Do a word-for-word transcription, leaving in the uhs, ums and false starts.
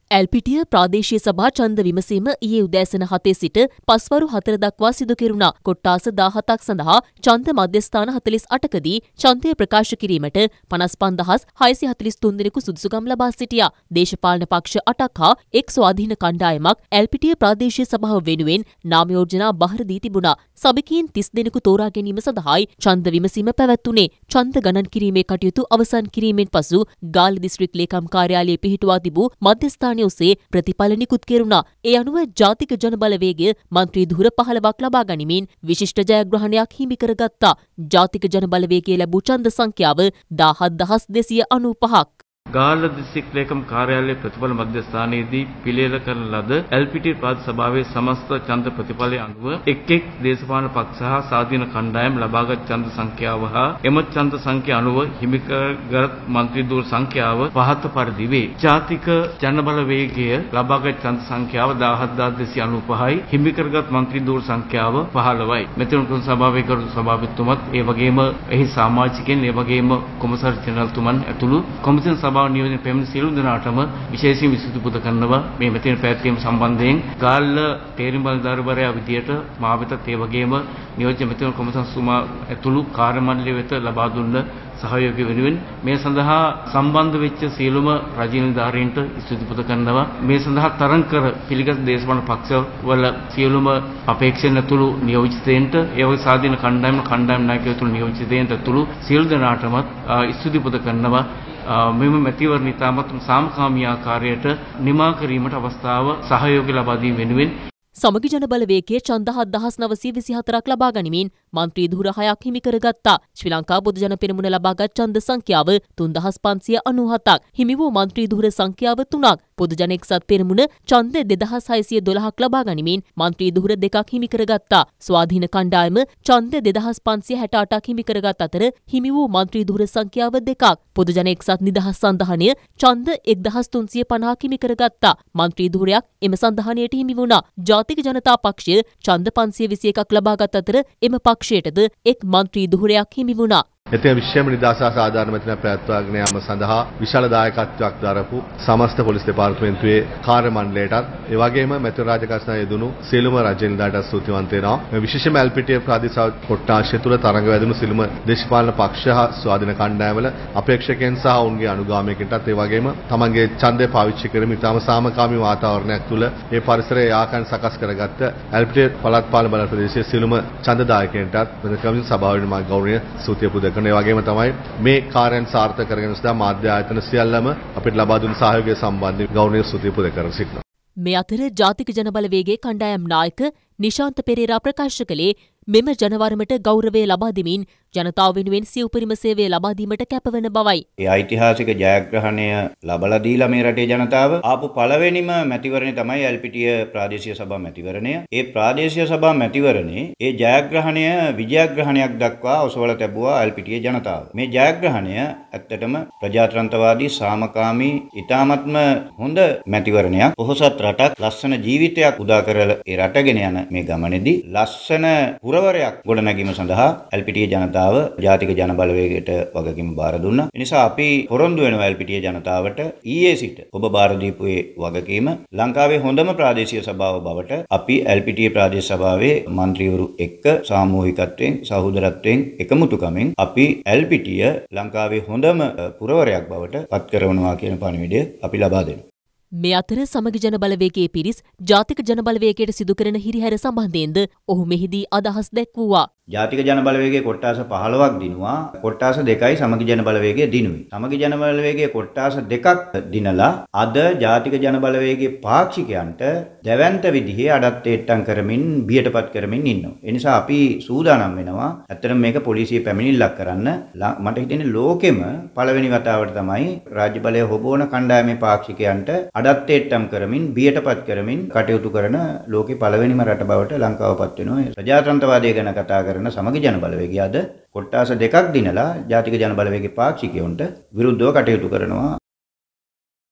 ඇල්පිටිය ප්‍රාදේශීය සභා ඡන්ද විමසීම ඊයේ උදෑසන හතේ සිට පස්වරු හතර දක්වා සිදු කෙරුණා. කොට්ටාස දාහතක් සඳහා ඡන්ද මධ්‍යස්ථාන හතළිස් අටකදී ඡන්දය ප්‍රකාශ කිරීමට පනස් පන්දහස් හයසිය හතළිස් තුන් දෙනෙකු සුදුසුකම් ලබා සිටියා. දේශපාලන පක්ෂ අටක් හා එක් ස්වාධීන කණ්ඩායමක් ඇල්පිටිය ප්‍රාදේශීය සභාව වෙනුවෙන් නාම යෝජනා බහර දී තිබුණා. සභිකයින් තිස් දෙනෙකු තෝරා ගැනීම සඳහායි ඡන්ද විමසීම පැවැත්වුණේ. ඡන්ද ගණන් කිරීමේ කටයුතු අවසන් කිරීමෙන් පසු ගාල්ල දිස්ත්‍රික් ලේකම් කාර්යාලයේ පිහිටුවා තිබූ මධ්‍යස්ථාන ඔස්සේ ප්‍රතිඵල නිකුත් කෙරුණා. ඒ අනුව ජාතික ජනබලවේගය මන්ත්‍රී ධුර පහළොවක් ලබා ගනිමින් විශිෂ්ට ජයග්‍රහණයක් හිමි කරගත්තා. ජාතික ජනබලවේගය ලැබූ ඡන්ද සංඛ්‍යාව දාහත් දහස් දෙසිය අනූපහක්. ගාල්ල දිස්ත්‍රික් ලේකම් කාර්යාලයේ ප්‍රතිඵල මධ්‍යස්ථානයේදී පිළියෙල කරන ලද එල්පීටී ප්‍රාදේශ සභාවේ සමස්ත ඡන්ද ප්‍රතිඵලය අනුව එක් එක් දේශපාලන පක්ෂ හා ස්වාධීන කණ්ඩායම් ලබාගත් ඡන්ද සංඛ්‍යාව හා එම ඡන්ද සංඛ්‍යා අනුව හිමිකරගත් මන්ත්‍රී ධුර සංඛ්‍යාව පහත පරිදි වේ. ජාතික ජනබලවේගය ලබාගත් ඡන්ද සංඛ්‍යාව දාහත් දහස් දෙසිය අනූපහයි. හිමිකරගත් මන්ත්‍රී ධුර සංඛ්‍යාව පහළොවයි. මෙතන තුන් සභාවේ කරු සභාපතිතුමත් ඒ වගේම එහි සමාජිකයන් ඒ වගේම කොමසාර් ජෙනරල්තුමන් ඇතුළු කොමිෂන් සභාව නියෝජන පැමිණ සියලු දෙනාටම විශේෂයෙන් විසුතු පුද කරනවා. මේ මෙතන පැවැත්වීම සම්බන්ධයෙන් ගාල්ල තේරීම් බලධාරීවරයා විදියට මා වෙතත් ඒ වගේම නියෝජ්‍ය මෙතන කොමිෂන් සුමා ඇතුළු කාර්ය මණ්ඩලය වෙත ලබා දුන්න සහයෝගය වෙනුවෙන් මේ සඳහා සම්බන්ධ වෙච්ච සියලුම රජීය නිලධාරීන්ට ස්තුති පුද කරනවා. මේ සඳහා තරඟ කර පිළිගත් දේශපාලන පක්ෂවල සියලුම අපේක්ෂණ ඇතුළු නියෝජිතයින්ට ඒ වගේ ස්වාධීන කණ්ඩායම් කණ්ඩායම් නායකයෝ ඇතුළු නියෝජිතයින්ට ඇතුළු සියලු දෙනාටම ස්තුති පුද කරනවා. මෙම මැතිවරණ ඉතාමත් සාමකාමී ආකාරයට නිමා කිරීමට අවස්ථාව සහයෝගය ලබා දීම වෙනුවෙන් සමගි ජනබලවේගයේ ඡන්ද හත් දහස් නවසිය විසිහතරක් ලබා ගනිමින් මන්ත්‍රී ධුර හයක් හිමි කරගත්තා. ශ්‍රී ලංකා පොදු ජන පෙරමුණ ලබාගත් ඡන්ද සංඛ්‍යාව තුන්දහස් පන්සිය අනූහතක්. හිමි වූ මන්ත්‍රී ධුර සංඛ්‍යාව තුනක්. පොදු ජන එක්සත් පෙරමුණ ඡන්ද දෙදහස් හයසිය දොළහක් ලබා ගනිමින් මන්ත්‍රී ධුර දෙකක් හිමි කරගත්තා. ස්වාධීන කණ්ඩායම ඡන්ද දෙදහස් පන්සිය හැට අටක් හිමි කරගත් අතර හිමි වූ මන්ත්‍රී ධුර සංඛ්‍යාව දෙකක්. පොදු ජන එක්සත් නිදහස් සන්ධානය ඡන්ද එක්දහස් තුන්සිය පනහක් හිමි කරගත්තා. මන්ත්‍රී ධුරයක් එම සන්ධානයට හිමි වුණා. ජාතික ජනතා පක්ෂය ඡන්ද පන්සිය විසි එකක් ලබාගත් අතර එම පක්ෂයටද එක් මන්ත්‍රී ධුරයක් හිමි වුණා. එතන විශ්වම නිදහස සාධාරණ මෙතන ප්‍රයත්නවාගෙන යාම සඳහා විශාල දායකත්වයක් දරපු සමස්ත පොලිස් දෙපාර්තමේන්තුවේ කාර්ය මණ්ඩලයටත් ඒ වගේම මෙතන රාජකාරී යෙදුණු සියලුම රජ නිලධාරීන්ට ස්තුතිවන්ත වෙනවා. මේ විශේෂම එල්පීටී ප්‍රාදේශ කොට්ටාශය තුළ තරඟ වැදුණු සියලුම දේශපාලන පක්ෂ හා ස්වාධීන කණ්ඩායම්වල අපේක්ෂකයන් සහ ඔවුන්ගේ අනුගාමිකයන්ටත් ඒ වගේම තමන්ගේ ඡන්දය පාවිච්චි කරමින් ඉතාම සාමකාමී වාතාවරණයක් තුළ මේ පරිසරයේ ආකාරයෙන් සකස් කරගත්ත එල්පීටී පළාත් පාලන බල ප්‍රදේශයේ සියලුම ඡන්දදායකයන්ටත් මෙතන කමින් සභාවෙන් මා ගෞරවනීය ස්තුතිය පුද ඒ වගේම තමයි මේ කාර්යයන් සාර්ථක කරගෙන සදා මාධ්‍ය ආයතන සියල්ලම අපිට ලබා දුන් සහයෝගය සම්බන්ධව ගෞරවනීය ස්තුතිය පුද කරන සිටිනවා. මේ අතර ජාතික ජනබලවේගයේ කණ්ඩායම් නායක නිශාන්ත පෙරේරා ප්‍රකාශ කළේ මෙම ජනවරමට ගෞරවය ලබා දෙමින් ජනතාව වෙනුවෙන් සිය උපරිම සේවය ලබා දීමට කැපවන බවයි. ඒ ඓතිහාසික ජයග්‍රහණය ලබලා දීලා මේ රටේ ජනතාව ආපු පළවෙනිම මැතිවරණය තමයි එල්පීටීය ප්‍රාදේශීය සභා මැතිවරණය. ඒ ප්‍රාදේශීය සභා මැතිවරණේ ඒ ජයග්‍රහණය විජයග්‍රහණයක් දක්වා ඔසවලා තිබුවා එල්පීටීය ජනතාව. මේ ජයග්‍රහණය ඇත්තටම ප්‍රජාතන්ත්‍රවාදී සාමකාමී ඉතාමත්ම හොඳ මැතිවරණයක්. පොහොසත් රටක් ලස්සන ජීවිතයක් උදා කරලා ඒ රටගෙන යන මේ ගමනේදී ලස්සන පුරවරයක් ගොඩනැගීම සඳහා එල්පීටීය ජනතාව ජාතික ජනබලවේගයට වගකීම බාර දුන්නා. ඒ නිසා අපි පොරොන්දු වෙනවා එල්පීටීය ජනතාවට ඊයේ සිට ඔබ බාර දීපු ඒ වගකීම ලංකාවේ හොඳම ප්‍රාදේශීය සභාව බවට අපි එල්පීටීය ප්‍රාදේශ සභාවේ මන්ත්‍රීවරු එක්ක සාමූහිකත්වයෙන් සහෝදරත්වයෙන් එකමුතුකමින් අපි එල්පීටීය ලංකාවේ හොඳම පුරවරයක් බවට පත් කරනවා කියන පණිවිඩය අපි ලබා දෙනවා. මේ අතර සමගි ජනබලවේගයේ පිරිස් ජාතික ජනබලවේගයට සිදු කරන හිරිහැර සම්බන්ධයෙන්ද ඔහු මෙහිදී අදහස් දැක්වුවා. ජාතික ජනබලවේගයේ කොට්ටාස පහළොවක් දිනුවා. කොට්ටාස දෙකයි සමගි ජනබලවේගයේ දිනුවේ. සමගි ජනබලවේගයේ කොට්ටාස දෙකක් දිනලා අද ජාතික ජනබලවේගයේ පාක්ෂිකයන්ට දැවැන්ත විදිහේ අඩත්තේට්ටම් කරමින් බියටපත් කරමින් ඉන්නවා. ඒ නිසා අපි සූදානම් වෙනවා. ඇත්තටම මේක පොලිසිය පැමිණිල්ලක් කරන්න. මට හිතෙන්නේ ලෝකෙම පළවෙනි වතාවට තමයි රාජ්‍ය බලය හොබවන කණ්ඩායමේ පාක්ෂිකයන්ට අඩත්තේට්ටම් කරමින් බියටපත් කරමින් කටයුතු කරන ලෝකේ පළවෙනිම රට බවට ලංකාවපත් වෙනවා. ප්‍රජාතන්ත්‍රවාදය ගැන කතා කරන සමගි ජනබලවේගය අද කොට්ටාස දෙකක් දිනලා ජාතික ජනබලවේගයේ පාක්ෂිකයන්ට විරුද්ධව කටයුතු කරනවා.